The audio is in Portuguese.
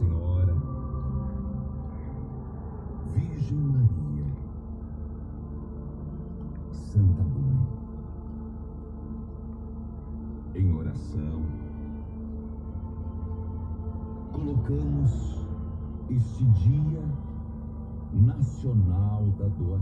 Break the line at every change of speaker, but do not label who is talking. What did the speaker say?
Senhora, Virgem Maria, Santa Mãe, em oração, colocamos este Dia Nacional da Doação.